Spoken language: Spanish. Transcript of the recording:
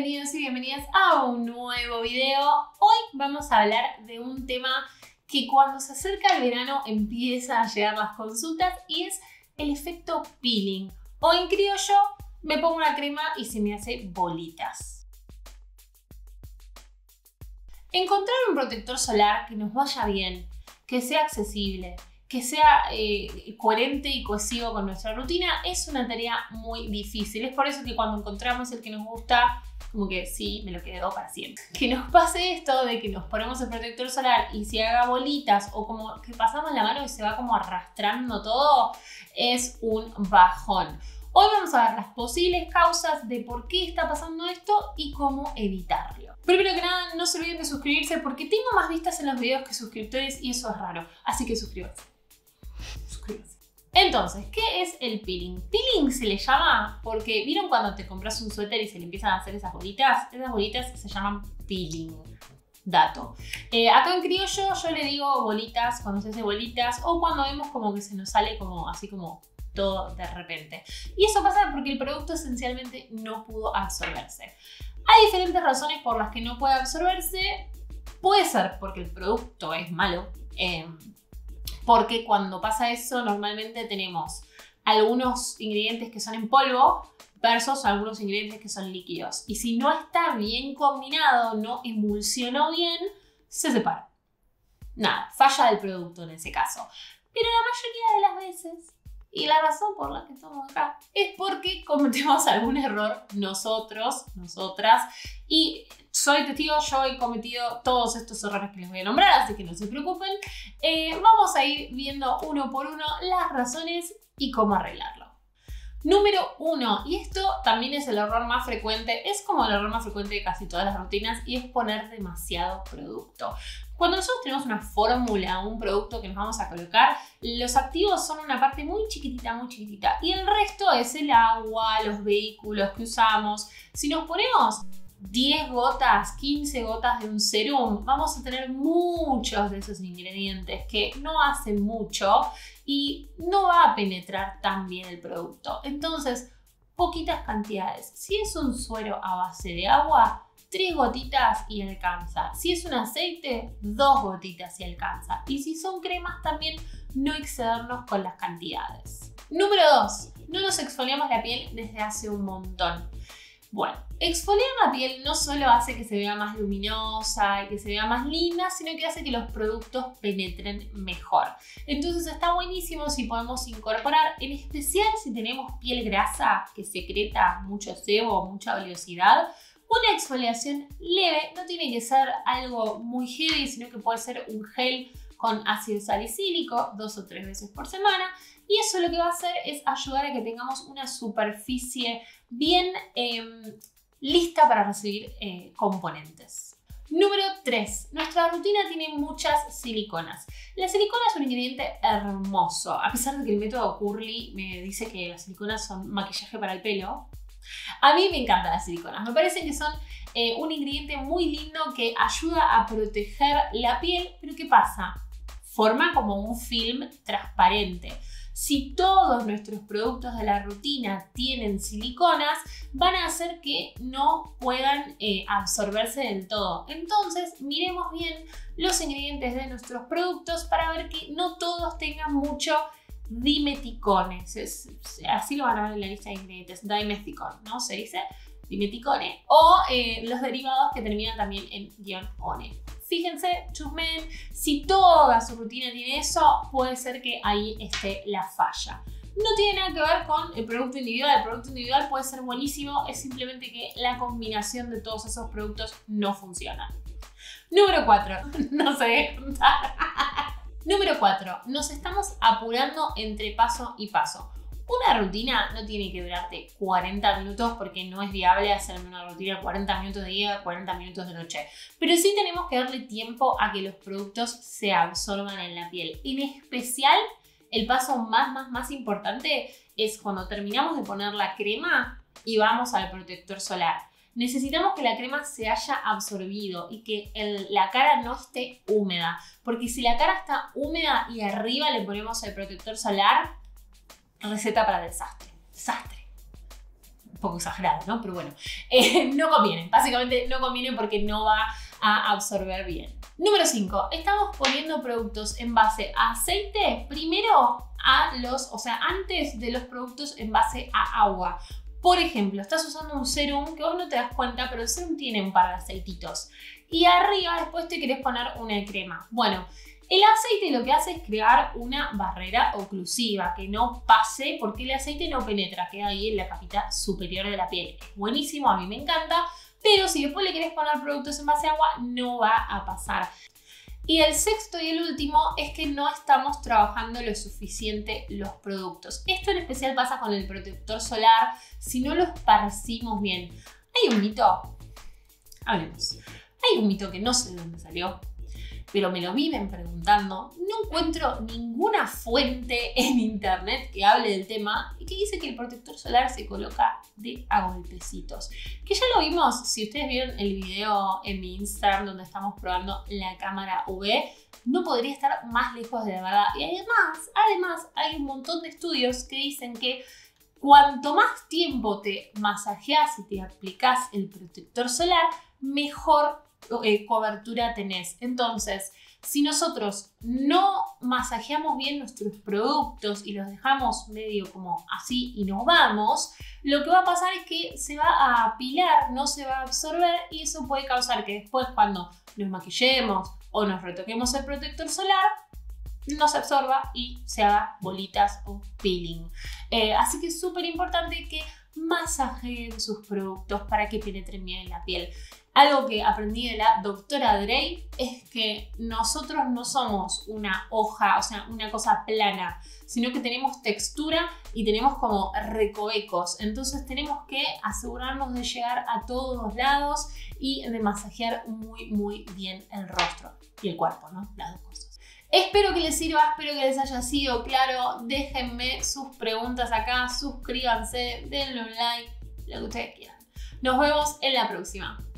bienvenidos y bienvenidas a un nuevo video. Hoy vamos a hablar de un tema que cuando se acerca el verano empieza a llegar las consultas y es el efecto peeling. O en criollo, me pongo una crema y se me hace bolitas. Encontrar un protector solar que nos vaya bien, que sea accesible, que sea coherente y cohesivo con nuestra rutina es una tarea muy difícil. Es por eso que cuando encontramos el que nos gusta, como que sí, me lo quedo para siempre. Que nos pase esto de que nos ponemos el protector solar y se haga bolitas o como que pasamos la mano y se va como arrastrando todo, es un bajón. Hoy vamos a ver las posibles causas de por qué está pasando esto y cómo evitarlo. Primero que nada, no se olviden de suscribirse porque tengo más vistas en los videos que suscriptores y eso es raro, así que suscríbanse. Entonces, ¿qué es el peeling? Peeling se le llama porque, ¿vieron cuando te compras un suéter y se le empiezan a hacer esas bolitas? Esas bolitas se llaman peeling. Dato. Acá en criollo yo le digo bolitas cuando se hace bolitas o cuando vemos como que se nos sale como así como todo de repente. Y eso pasa porque el producto esencialmente no pudo absorberse. Hay diferentes razones por las que no puede absorberse. Puede ser porque el producto es malo. Porque cuando pasa eso normalmente tenemos algunos ingredientes que son en polvo versus algunos ingredientes que son líquidos. Y si no está bien combinado, no emulsionó bien, se separa. Nada, falla del producto en ese caso. Pero la mayoría de las veces, y la razón por la que estamos acá, es porque cometemos algún error nosotros, nosotras, y soy testigo, yo he cometido todos estos errores que les voy a nombrar, así que no se preocupen. Vamos a ir viendo uno por uno las razones y cómo arreglarlo. Número 1, y esto también es el error más frecuente, es como el error más frecuente de casi todas las rutinas, y es poner demasiado producto. Cuando nosotros tenemos una fórmula, un producto que nos vamos a colocar, los activos son una parte muy chiquitita, y el resto es el agua, los vehículos que usamos. Si nos ponemos 10 gotas, 15 gotas de un serum, vamos a tener muchos de esos ingredientes que no hacen mucho y no va a penetrar tan bien el producto. Entonces, poquitas cantidades. Si es un suero a base de agua, 3 gotitas y alcanza. Si es un aceite, 2 gotitas y alcanza. Y si son cremas también, no excedernos con las cantidades. Número 2. No nos exfoliamos la piel desde hace un montón. Bueno, exfoliar la piel no solo hace que se vea más luminosa y que se vea más linda, sino que hace que los productos penetren mejor. Entonces está buenísimo si podemos incorporar, en especial si tenemos piel grasa que secreta mucho sebo, mucha oleosidad, una exfoliación leve. No tiene que ser algo muy heavy, sino que puede ser un gel con ácido salicílico 2 o 3 veces por semana. Y eso lo que va a hacer es ayudar a que tengamos una superficie bien lista para recibir componentes. Número 3. Nuestra rutina tiene muchas siliconas. La silicona es un ingrediente hermoso. A pesar de que el método Curly me dice que las siliconas son maquillaje para el pelo, a mí me encantan las siliconas. Me parecen que son un ingrediente muy lindo que ayuda a proteger la piel. Pero ¿qué pasa? Forma como un film transparente. Si todos nuestros productos de la rutina tienen siliconas, van a hacer que no puedan absorberse del todo. Entonces, miremos bien los ingredientes de nuestros productos para ver que no todos tengan mucho dimeticones. Así lo van a ver en la lista de ingredientes. Dimethicone, ¿no? Se dice dimeticone. O los derivados que terminan también en -one. Fíjense, chusmen, si toda su rutina tiene eso, puede ser que ahí esté la falla. No tiene nada que ver con el producto individual. El producto individual puede ser buenísimo, es simplemente que la combinación de todos esos productos no funciona. Número 4. No se deje contar. Número 4. Nos estamos apurando entre paso y paso. Una rutina no tiene que durarte 40 minutos porque no es viable hacerme una rutina 40 minutos de día, 40 minutos de noche. Pero sí tenemos que darle tiempo a que los productos se absorban en la piel. En especial, el paso más importante es cuando terminamos de poner la crema y vamos al protector solar. Necesitamos que la crema se haya absorbido y que la cara no esté húmeda. Porque si la cara está húmeda y arriba le ponemos el protector solar, receta para desastre. Desastre. un poco exagerado, ¿no? Pero bueno, no conviene. Básicamente no conviene porque no va a absorber bien. Número 5. Estamos poniendo productos en base a aceite primero antes de los productos en base a agua. Por ejemplo, estás usando un serum que vos no te das cuenta, pero el serum tiene un par de aceititos. Y arriba después te querés poner una crema. Bueno, el aceite lo que hace es crear una barrera oclusiva que no pase porque el aceite no penetra, queda ahí en la capita superior de la piel. Es buenísimo, a mí me encanta, pero si después le querés poner productos en base a agua, no va a pasar. Y el sexto y el último es que no estamos trabajando lo suficiente los productos. Esto en especial pasa con el protector solar si no lo esparcimos bien. Hay un mito, hablemos, hay un mito que no sé de dónde salió, pero me lo viven preguntando. No encuentro ninguna fuente en internet que hable del tema y que dice que el protector solar se coloca de a golpecitos. Que ya lo vimos, si ustedes vieron el video en mi Instagram donde estamos probando la cámara UV, no podría estar más lejos de la verdad. Y además hay un montón de estudios que dicen que cuanto más tiempo te masajeas y te aplicas el protector solar, mejor cobertura tenés. Entonces, si nosotros no masajeamos bien nuestros productos y los dejamos medio como así y nos vamos, lo que va a pasar es que se va a apilar, no se va a absorber y eso puede causar que después cuando nos maquillemos o nos retoquemos el protector solar no se absorba y se haga bolitas o peeling. Así que es súper importante que masajeen sus productos para que penetren bien en la piel. Algo que aprendí de la doctora Drey es que nosotros no somos una hoja, o sea, una cosa plana, sino que tenemos textura y tenemos como recovecos. Entonces tenemos que asegurarnos de llegar a todos los lados y de masajear muy bien el rostro y el cuerpo, ¿no? Las dos cosas. Espero que les sirva, espero que les haya sido claro. Déjenme sus preguntas acá, suscríbanse, denle un like, lo que ustedes quieran. Nos vemos en la próxima.